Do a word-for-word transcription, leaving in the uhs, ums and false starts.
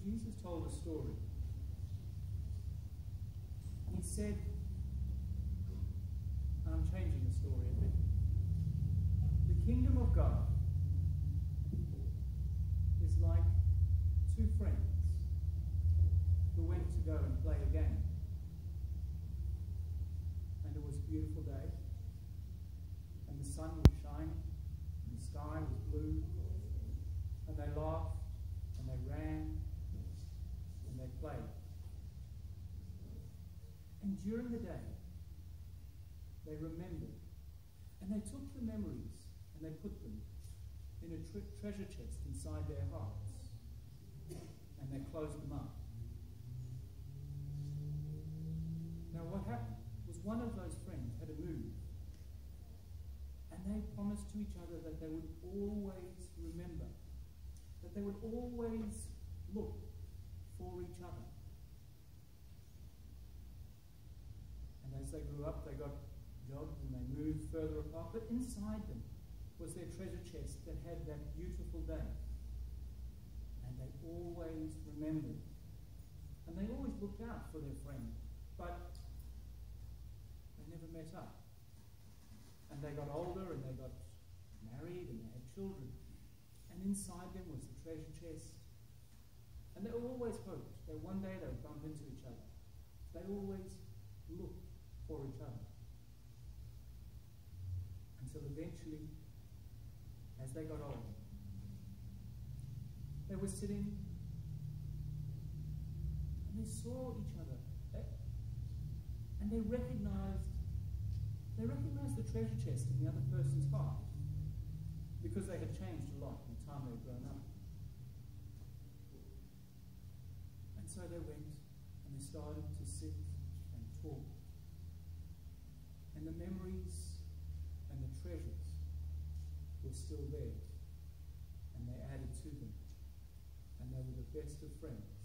Jesus told a story. He said, I'm changing the story a bit. The kingdom of God is like two friends who went to go and play a game. And it was a beautiful day, and the sun was shining, and the sky was blue, and they laughed, and they ran, and they played. And during the day, they remembered, and they took the memories, and they put them in a tre- treasure chest inside their hearts, and they closed them up. Now what happened was one of those friends had a move, and they promised to each other that they would always remember, that they would always look for each other. And as they grew up, they got jobs and they moved further apart, but inside them was their treasure chest that had that beautiful day. And they always remembered. And they always looked out for their friend, but they never met up. And they got older and they got married and they had children. And inside them was the treasure chest. And they always hoped that one day they would bump into each other. They always looked for each other. Until eventually, as they got older, they were sitting and they saw each other. They, and they recognized they recognized the treasure chest in the other person's heart, because they had changed a lot in the time they had grown up. And so they went and they started to sit and talk. And the memories and the treasures were still there. And they added to them. And they were the best of friends.